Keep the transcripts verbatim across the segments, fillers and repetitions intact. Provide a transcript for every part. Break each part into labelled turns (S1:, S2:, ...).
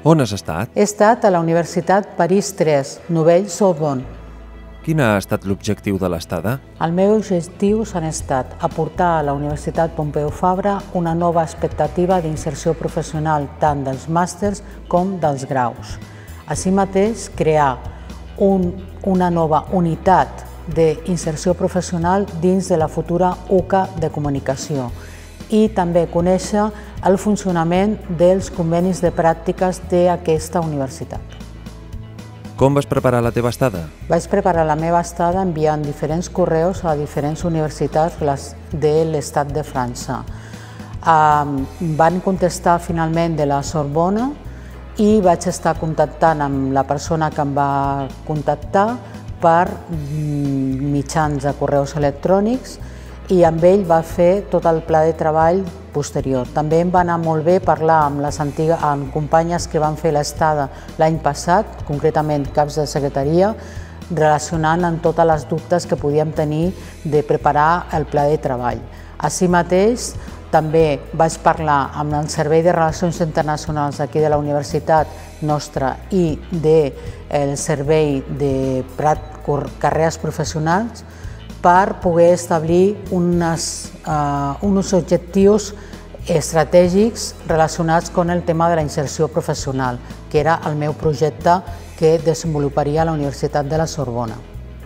S1: On has estat?
S2: He estat a la Universitat París tres, Nouvelle-Sorbonne.
S1: Quin ha estat l'objectiu de l'estada?
S2: El meu objectiu han estat aportar a la Universitat Pompeu Fabra una nova expectativa d'inserció professional tant dels màsters com dels graus. Així mateix, crear un, una nova unitat d'inserció professional dins de la futura U C A de comunicació i també conèixer el funcionament dels convenis de pràctiques d'aquesta universitat.
S1: Com vas preparar la teva estada?
S2: Vaig preparar la meva estada enviant diferents correus a diferents universitats de l'estat de França. Van contestar finalment de la Sorbona i vaig estar contactant amb la persona que em va contactar per mitjans de correus electrònics i amb ell va fer tot el pla de treball posterior. També em va anar molt bé parlar amb les antigues amb companyes que van fer l'estada l'any passat, concretament caps de secretaria, relacionant amb totes les dubtes que podíem tenir de preparar el pla de treball. Així mateix, també vaig parlar amb el Servei de Relacions Internacionals aquí de la universitat nostra i del Servei de Carreres Professionals per poder establir unes, uh, uns objectius estratègics relacionats amb el tema de la inserció professional, que era el meu projecte que desenvoluparia a la Universitat de la Sorbona.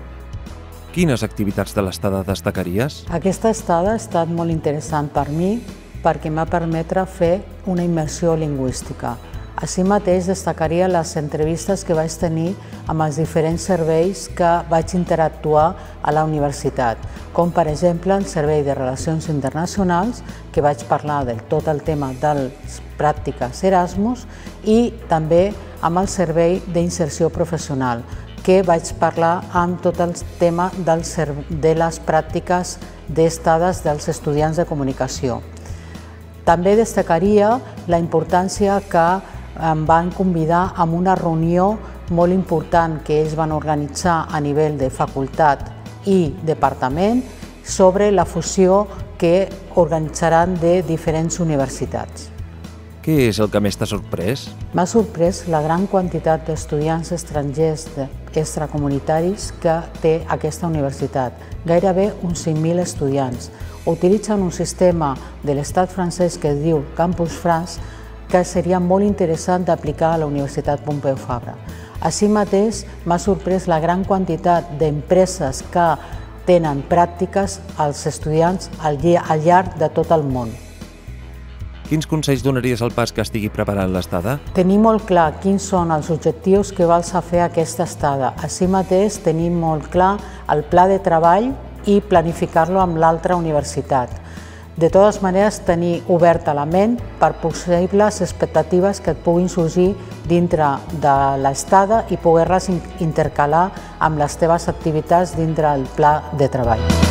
S1: Quines activitats de l'estada destacaries?
S2: Aquesta estada ha estat molt interessant per mi perquè m'ha permetre fer una immersió lingüística. Així mateix destacaria les entrevistes que vaig tenir amb els diferents serveis que vaig interactuar a la universitat, com per exemple el Servei de Relacions Internacionals, que vaig parlar de tot el tema de les pràctiques Erasmus, i també amb el Servei d'Inserció Professional, que vaig parlar amb tot el tema de les pràctiques d'estades dels estudiants de comunicació. També destacaria la importància que em van convidar a una reunió molt important que ells van organitzar a nivell de facultat i departament sobre la fusió que organitzaran de diferents universitats.
S1: Què és el que més t'ha sorprès?
S2: M'ha sorprès la gran quantitat d'estudiants estrangers extracomunitaris que té aquesta universitat, gairebé uns cinc mil estudiants. Utilitzen un sistema de l'estat francès que es diu Campus France, que seria molt interessant d'aplicar a la Universitat Pompeu Fabra. Així mateix, m'ha sorprès la gran quantitat d'empreses que tenen pràctiques als estudiants al llarg de tot el món.
S1: Quins consells donaries al pas que estigui preparant l'estada?
S2: Tenir molt clar quins són els objectius que vols fer aquesta estada. Així mateix, tenir molt clar el pla de treball i planificar-lo amb l'altra universitat. De totes maneres, tenir oberta la ment per possibles expectatives que et puguin sorgir dintre de l'estada i poder-les intercalar amb les teves activitats dintre el pla de treball.